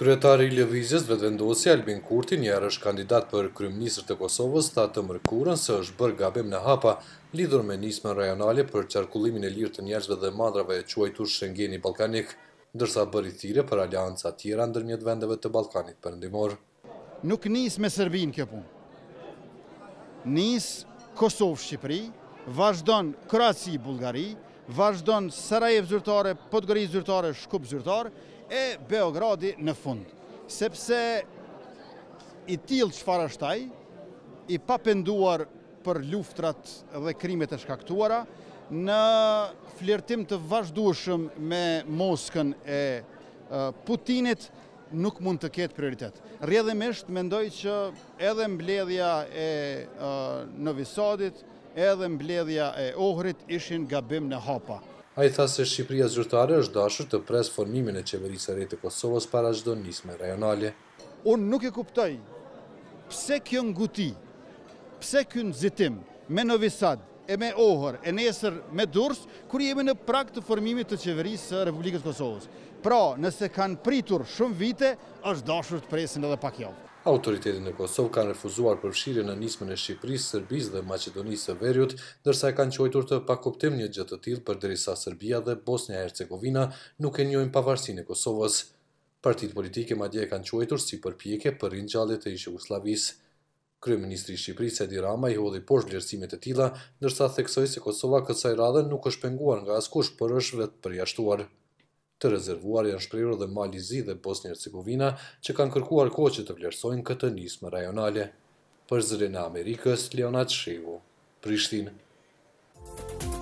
Kryetari i Lëvizjes vetëvendosi Albin Kurti, njëherë është kandidat për kryeministër të Kosovës, tha të mërkurën se është bërë gabim në hapa lidhur me nismën rajonale për qarkullimin e lirë të njerëzve dhe madrave e quajtur Shengeni Ballkanik, ndërsa bëri thirrje për aleanca tjera ndërmjet vendeve të Ballkanit Perëndimor. Nuk nis me Serbinë kjo punë. Nis Kosovë-Shqipëri, vazhdon Kroaci-Bullgari, vazhdon Sarajevo zyrtare, Podgorica zyrtare, Shkup zyrtar e Beogradi në fund. Sepse i tillë çfarë është ai, i papenduar për luftrat dhe krimet e shkaktuara, në flirtim të vazhdueshëm me Moskën e Putinit, nuk mund të ketë prioritet. Rrjedhimisht mendoj që edhe mbledhja e Novi Sadit, edhe mbledhja e Ohrit ishin gabim në hapa. Ai tha se Shqipëria zyrtare është dashur të pres formimin e qeverisë së re të Kosovës para çdo nisme rajonale. Unë nuk e kuptoj pse kjo nguti, pse ky nxitim me Novi Sad e me Ohër e nesër me Durrës, kur jemi në prag të formimit të qeverisë së Republikës Kosovës. Pra, nëse kanë pritur shumë vite, është dashur të presin edhe pak javë. Autoritetet në Kosovë kanë refuzuar përfshirjen në nismën e Shqipërisë, Serbisë dhe Maqedonisë së Veriut, ndërsa e kanë quajtur të pakuptim një gjë të tillë përderisa Serbia dhe Bosnia-Hercegovina nuk e njohin pavarësinë e Kosovës. Partitë politike madje e kanë quajtur si përpjekje për ringjallje të ish-Jugosllavisë. Kryeministri i Shqipërisë Edi Rama i hodhi poshtë vlerësime të tilla, ndërsa theksoi se Kosova kësaj radhe nuk është penguar nga askush, por është vetë përjashtuar. Të rezervuar janë shprehur edhe Mali Zi dhe Bosnia-Hercegovina, që kanë kërkuar kohë që të vlerësojnë këtë nismë rajonale. Për Zërin e Amerikës, Leonard Shehu, Prishtinë.